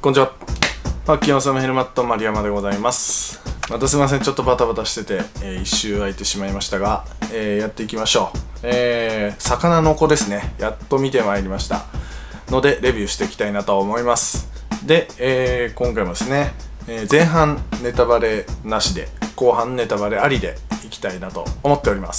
こんにちは。パッキーオサムヘルマット丸山でございます。またすいません、ちょっとバタバタしてて、一周空いてしまいましたが、やっていきましょう。魚の子ですね。やっと見てまいりましたので、レビューしていきたいなと思います。で、今回もですね、前半ネタバレなしで、後半ネタバレありでいきたいなと思っております。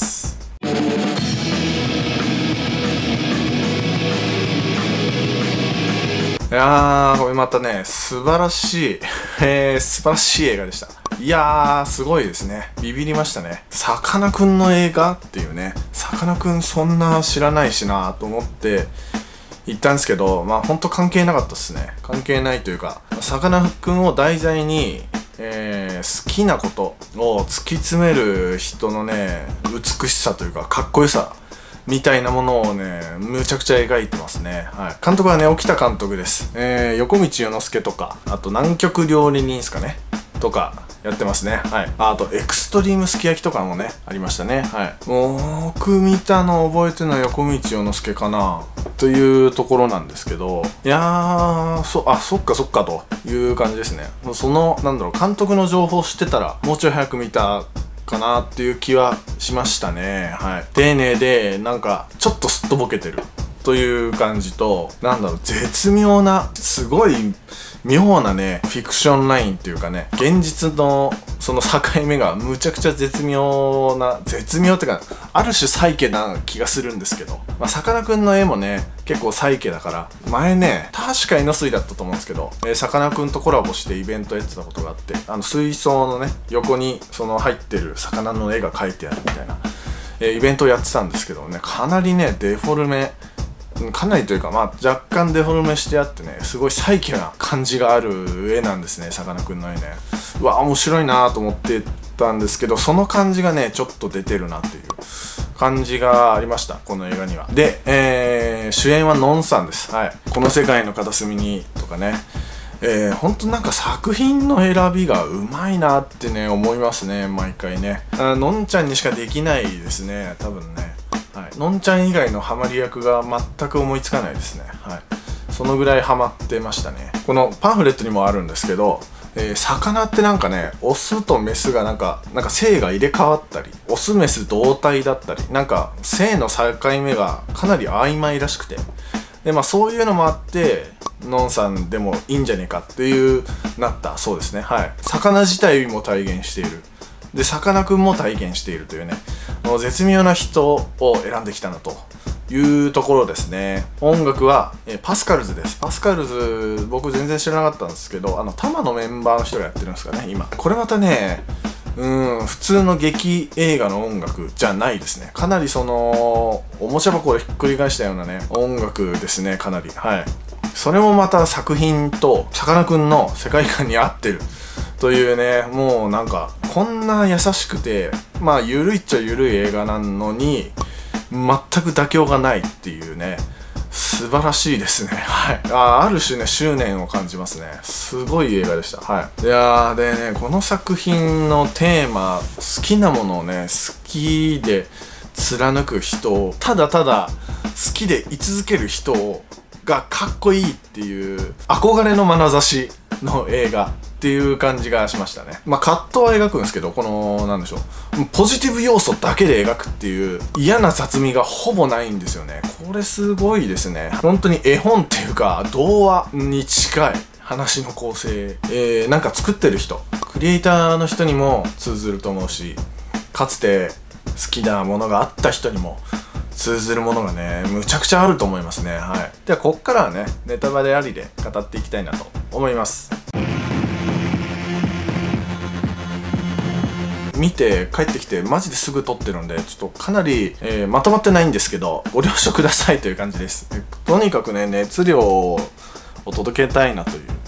いやー、これまたね、素晴らしい、素晴らしい映画でした。いやー、すごいですね。ビビりましたね。さかなクンの映画っていうね、さかなクンそんな知らないしなと思って行ったんですけど、まあほんと関係なかったっすね。関係ないというか、さかなクンを題材に、好きなことを突き詰める人のね、美しさというか、かっこよさみたいなものをね、むちゃくちゃ描いてますね。はい。監督はね、沖田監督です。横道世之助とか、あと南極料理人ですかね。とか、やってますね。はい。あと、エクストリームすき焼きとかもね、ありましたね。はい。僕見たの覚えてるのは横道世之助かなというところなんですけど、いやー、そっかそっかという感じですね。その、なんだろう、監督の情報知ってたら、もうちょい早く見たかなっていう気はしましたね。はい。丁寧で、なんか、ちょっとすっとぼけてるという感じと、なんだろう、絶妙な、すごい妙なね、フィクションラインっていうかね、現実のその境目がむちゃくちゃ絶妙っていうか、ある種サイケな気がするんですけど、まあ、さかなクンの絵もね、結構サイケだから、前ね、確か猪水だったと思うんですけど、さかなクンとコラボしてイベントやってたことがあって、水槽のね、横にその入ってる魚の絵が描いてあるみたいな、イベントをやってたんですけどね、かなりね、デフォルメ、かなりというか、まあ、若干デフォルメしてあってね、すごいサイケな感じがある絵なんですね、さかなクンの絵ね。うわ、面白いなと思ってたんですけど、その感じがね、ちょっと出てるなっていう感じがありました、この映画には。で、主演はノンさんです。はい。この世界の片隅にとかね、ほんとなんか作品の選びがうまいなってね、思いますね、毎回ね。のんちゃんにしかできないですね、多分ね。はい、のんちゃん以外のハマり役が全く思いつかないですね。はい。そのぐらいハマってましたね。このパンフレットにもあるんですけど、魚ってなんかね、オスとメスがなんか性が入れ替わったり、オスメス同体だったり、なんか性の境目がかなり曖昧らしくて。で、まあそういうのもあって、のんさんでもいいんじゃねえかっていうなったそうですね。はい。魚自体も体現している。で、さかなクンも体現しているというね、絶妙な人を選んできたなというところですね。音楽は、パスカルズです。パスカルズ、僕全然知らなかったんですけど、タマのメンバーの人がやってるんですかね、今。これまたね、普通の劇映画の音楽じゃないですね。かなりその、おもちゃ箱でひっくり返したようなね、音楽ですね、かなり。はい。それもまた作品と、さかなクンの世界観に合ってる。というね、もうなんか、こんな優しくて、まあ、ゆるいっちゃゆるい映画なのに、全く妥協がないっていうね、素晴らしいですね。はい。ある種ね、執念を感じますね。すごい映画でした。はい。いやー、でね、この作品のテーマ、好きなものをね、好きで貫く人を、ただただ好きで居続ける人がかっこいいっていう、憧れの眼差しの映画。っていう感じがしましたね。まあ葛藤は描くんですけど、この、なんでしょう。ポジティブ要素だけで描くっていう嫌な雑味がほぼないんですよね。これすごいですね。本当に絵本っていうか、童話に近い話の構成。なんか作ってる人、クリエイターの人にも通ずると思うし、かつて好きなものがあった人にも通ずるものがね、むちゃくちゃあると思いますね。はい。では、こっからはね、ネタバレありで語っていきたいなと思います。見て帰ってきてマジですぐ撮ってるんで、ちょっとかなり、まとまってないんですけど、ご了承くださいという感じです。とにかくね、熱量を届けたいなという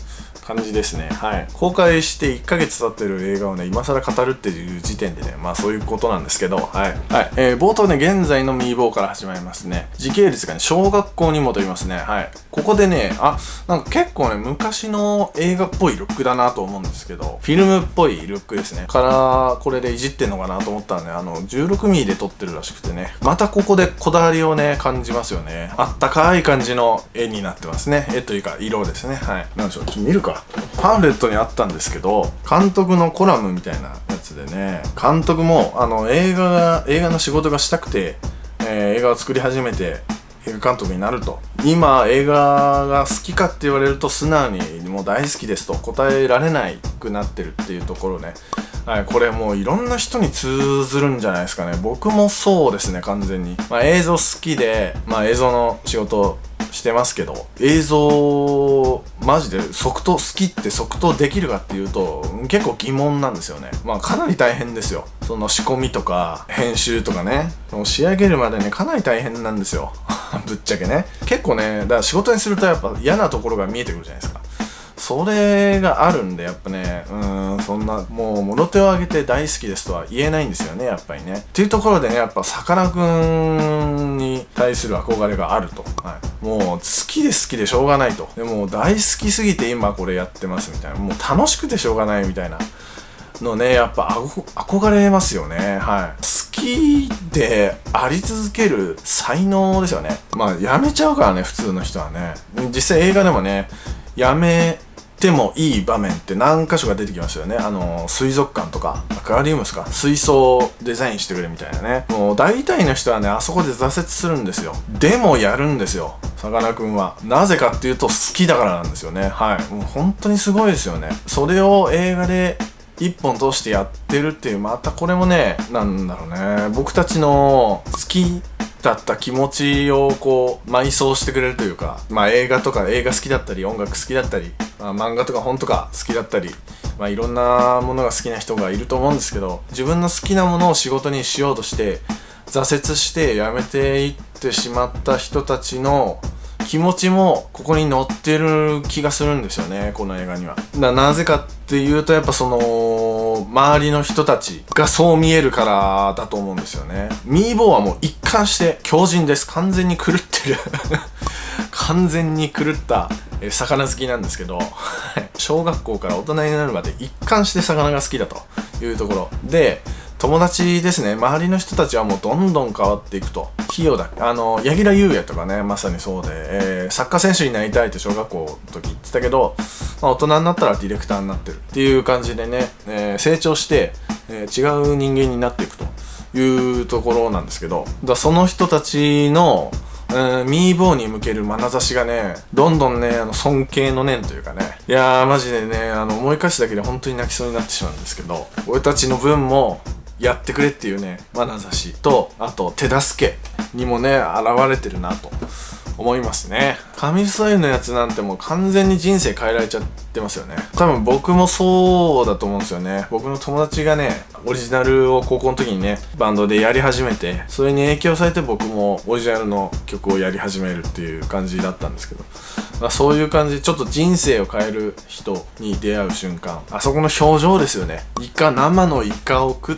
感じですね。はい。公開して1ヶ月経ってる映画をね、今更語るっていう時点でね、まあそういうことなんですけど、はい。はい。冒頭ね、現在のミーボーから始まりますね。時系列がね、小学校に戻りますね。はい。ここでね、なんか結構ね、昔の映画っぽいルックだなと思うんですけど、フィルムっぽいルックですね。これでいじってんのかなと思ったらね、16ミリで撮ってるらしくてね、またここでこだわりをね、感じますよね。あったかい感じの絵になってますね。絵というか、色ですね。はい。なんでしょう、見るか。パンフレットにあったんですけど、監督のコラムみたいなやつでね、監督も、映画の仕事がしたくて、映画を作り始めて、映画監督になると。今、映画が好きかって言われると、素直にもう大好きですと答えられなくなってるっていうところね。はい、これもういろんな人に通ずるんじゃないですかね。僕もそうですね、完全に。まあ映像好きで、まあ映像の仕事してますけど、映像、マジで好きって即答できるかっていうと、結構疑問なんですよね。まあかなり大変ですよ。その仕込みとか、編集とかね、仕上げるまでね、かなり大変なんですよ。ぶっちゃけね。結構ね、だから仕事にするとやっぱ嫌なところが見えてくるじゃないですか。それがあるんで、やっぱね、そんな、もう、もろ手を挙げて大好きですとは言えないんですよね、やっぱりね。っていうところでね、やっぱ、さかなクンに対する憧れがあると。はい。もう、好きで好きでしょうがないと。でも、大好きすぎて今これやってますみたいな。もう、楽しくてしょうがないみたいなのね、やっぱ、憧れますよね。はい。好きであり続ける才能ですよね。まあ、やめちゃうからね、普通の人はね。実際映画でもね、やめてもいい場面って何箇所か出てきますよね。水族館とか、アクアリウムですか、水槽をデザインしてくれみたいなね。もう大体の人はね、あそこで挫折するんですよ。でもやるんですよ、さかなクンは。なぜかっていうと好きだからなんですよね。はい。もう本当にすごいですよね。それを映画で一本通してやってるっていう、またこれもね、なんだろうね、僕たちの好きだった気持ちをこう埋葬してくれるというか、まあ映画好きだったり、音楽好きだったり、まあ、漫画とか本とか好きだったり、まあいろんなものが好きな人がいると思うんですけど、自分の好きなものを仕事にしようとして挫折してやめていってしまった人たちの気持ちもここに載ってる気がするんですよね、この映画には。なぜかっていうと、やっぱその周りの人たちがそう見えるからだと思うんですよね。ミーボーはもう一貫して強靭です。完全に狂ってる完全に狂った魚好きなんですけど小学校から大人になるまで一貫して魚が好きだというところで、友達ですね、周りの人たちはもうどんどん変わっていくと。器用だ。柳楽優弥とかね、まさにそうで、サッカー選手になりたいって小学校の時言ってたけど、まあ、大人になったらディレクターになってるっていう感じでね、成長して、違う人間になっていくというところなんですけど、その人たちのミーボーに向ける眼差しがね、どんどんね、尊敬の念というかね、いやーマジでね、思い返すだけで本当に泣きそうになってしまうんですけど、俺たちの分もやってくれっていうね、眼差しと、あと手助けにもね、現れてるなと思いますね。神スタイルのやつなんてもう完全に人生変えられちゃってますよね。多分僕もそうだと思うんですよね。僕の友達がね、オリジナルを高校の時にね、バンドでやり始めて、それに影響されて僕もオリジナルの曲をやり始めるっていう感じだったんですけど、まあ、そういう感じでちょっと人生を変える人に出会う瞬間、あそこの表情ですよね。生のイカを食って、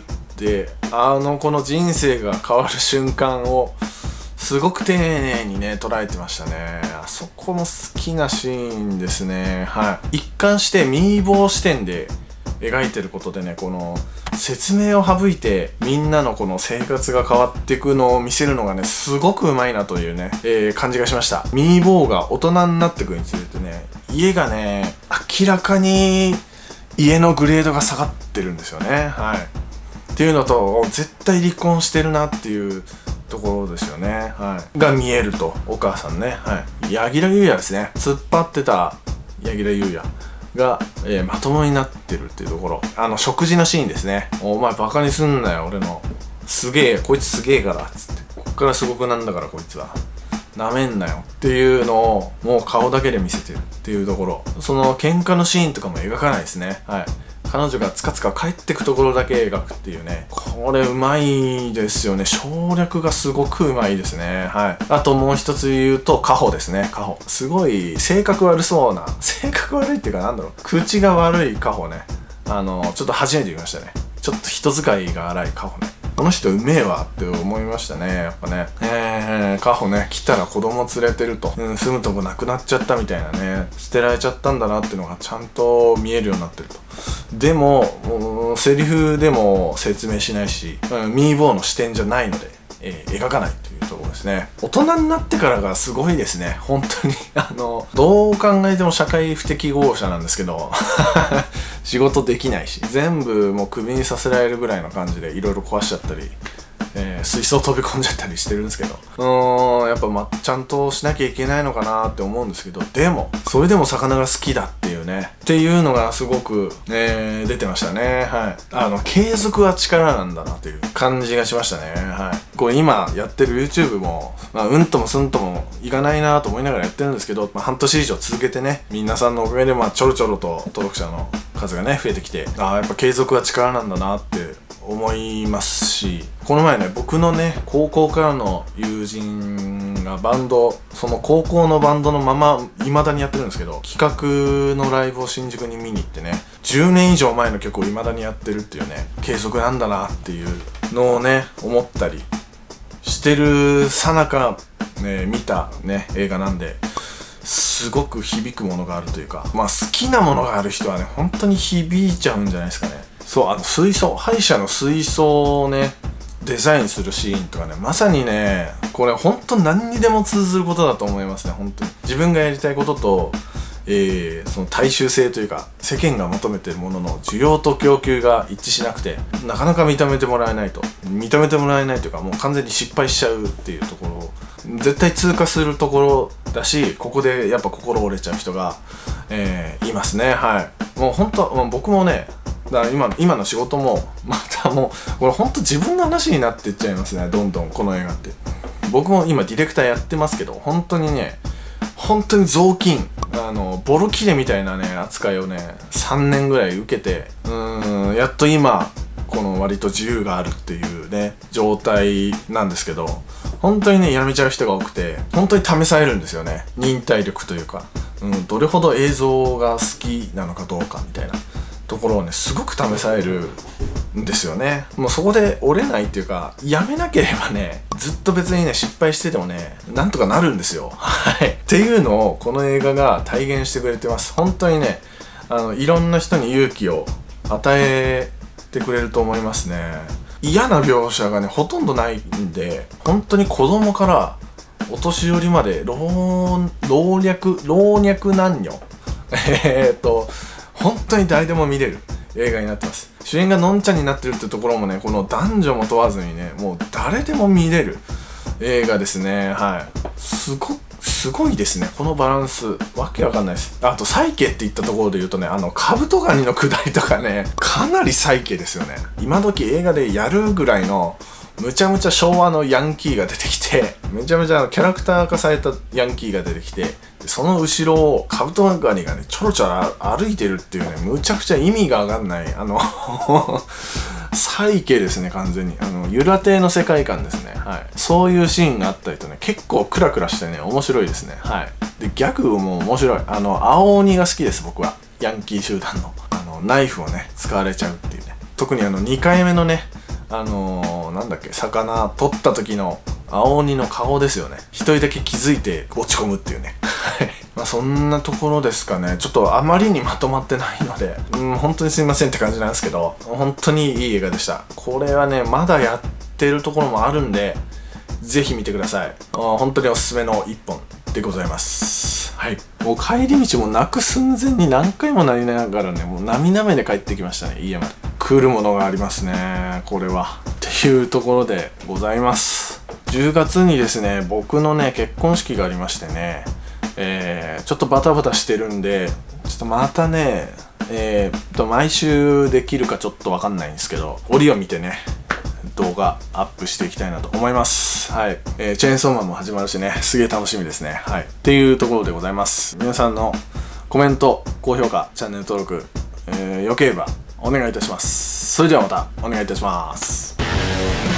この人生が変わる瞬間をすごく丁寧にね捉えてましたね。あそこも好きなシーンですね。はい。一貫してミーボー視点で描いてることでね、この説明を省いてみんなのこの生活が変わっていくのを見せるのがね、すごくうまいなというね、感じがしました。ミーボーが大人になっていくにつれてね、家がね明らかに家のグレードが下がってるんですよね。はい。っていうのと、絶対離婚してるなっていうところですよね。はい。が見えると、お母さんね。はい。柳楽優弥ですね。突っ張ってた柳楽優弥が、まともになってるっていうところ。食事のシーンですね。お前バカにすんなよ、俺の。すげえ、こいつすげえから、つって。こっからすごくなんだから、こいつは。なめんなよっていうのを、もう顔だけで見せてるっていうところ。その喧嘩のシーンとかも描かないですね。はい。 彼女がつかつか帰ってくところだけ描くっていうね、これうまいですよね。省略がすごくうまいですね。はい。あともう一つ言うと、カホですね。カホ。すごい性格悪そうな、性格悪いっていうかなんだろう、口が悪いカホね。ちょっと初めて見ましたね。ちょっと人使いが荒いカホね。この人うめえわって思いましたね。やっぱね。カホね、来たら子供連れてると。住むとこなくなっちゃったみたいなね。捨てられちゃったんだなっていうのがちゃんと見えるようになってると。でも、セリフでも説明しないし、ミーボーの視点じゃないので、描かないというところですね。大人になってからがすごいですね。本当に。どう考えても社会不適合者なんですけど、仕事できないし、全部もうクビにさせられるぐらいの感じでいろいろ壊しちゃったり、水槽飛び込んじゃったりしてるんですけど、やっぱちゃんとしなきゃいけないのかなって思うんですけど、でもそれでも魚が好きだっていうねっていうのがすごく、出てましたね。はい。継続は力なんだなという感じがしましたね。はい。これ今やってる YouTube も、うんともすんともいかないなと思いながらやってるんですけど、半年以上続けてね、皆さんのおかげでちょろちょろと登録者の数がね増えてきて、やっぱ継続は力なんだなって思いますし、この前ね、僕のね高校からの友人がバンド、その高校のバンドのまま未だにやってるんですけど、企画のライブを新宿に見に行ってね、10年以上前の曲を未だにやってるっていうね、継続なんだなっていうのをね思ったりしてるさなか、見たね映画なんで、すごく響くものがあるというか、好きなものがある人はね本当に響いちゃうんじゃないですかね。そう、水槽、歯医者の水槽をねデザインするシーンとかね、まさにねこれ本当何にでも通ずることだと思いますね。本当に自分がやりたいことと、その大衆性というか世間が求めているものの需要と供給が一致しなくて、なかなか認めてもらえないというか、もう完全に失敗しちゃうっていうところを絶対通過するところだし、ここでやっぱ心折れちゃう人が、いますね。はい。もう本当、僕もね、だから今の仕事もまたもうこれ本当自分の話になっていっちゃいますね。どんどんこの映画って、僕も今ディレクターやってますけど、本当に雑巾、ボロ切れみたいなね扱いをね3年ぐらい受けて、やっと今この割と自由があるっていうね状態なんですけど、本当にねやめちゃう人が多くて、本当に試されるんですよね、忍耐力というか、どれほど映像が好きなのかどうかみたいなところをねすごく試されるんですよね。もうそこで折れないっていうか、やめなければねずっと別にね失敗しててもねなんとかなるんですよ。はい。っていうのをこの映画が体現してくれてます。本当にねいろんな人に勇気を与えてくれると思いますね。嫌な描写がねほとんどないんで、本当に子供からお年寄りまで老若男女本当に誰でも見れる映画になってます。主演がのんちゃんになってるってところもね、この男女も問わずにねもう誰でも見れる映画ですね。はい。すごいですね、このバランス。わけわかんないです。あとサイケって言ったところで言うとね、カブトガニのくだりとかね、かなりサイケですよね。今時映画でやるぐらいのむちゃむちゃ昭和のヤンキーが出てきて、めちゃめちゃキャラクター化されたヤンキーが出てきて、その後ろをカブトガニがねちょろちょろ歩いてるっていうね、むちゃくちゃ意味がわかんないサイケですね、完全に。ユラ亭の世界観ですね。はい。そういうシーンがあったりとね、結構クラクラしてね面白いですね。はい。でギャグも面白い。青鬼が好きです、僕は。ヤンキー集団のナイフをね使われちゃうっていうね。特に2回目のねなんだっけ、魚取った時の青鬼の顔ですよね。一人だけ気づいて落ち込むっていうね。そんなところですかね。ちょっとあまりにまとまってないので、本当にすいませんって感じなんですけど、本当にいい映画でした。これはねまだやってるところもあるんで、ぜひ見てください。本当におすすめの一本でございます。はい。もう帰り道も泣く寸前に何回もなりながらね、もう涙目で帰ってきましたね、家まで。来るものがありますね、これは。っていうところでございます。10月にですね、僕のね結婚式がありましてね、ちょっとバタバタしてるんで、ちょっとまたね毎週できるかちょっとわかんないんですけど、折を見てね動画アップしていきたいなと思います。はい。チェーンソーマンも始まるしね、すげえ楽しみですね。はい。っていうところでございます。皆さんのコメント、高評価、チャンネル登録、よければお願いいたします。それではまたお願いいたします。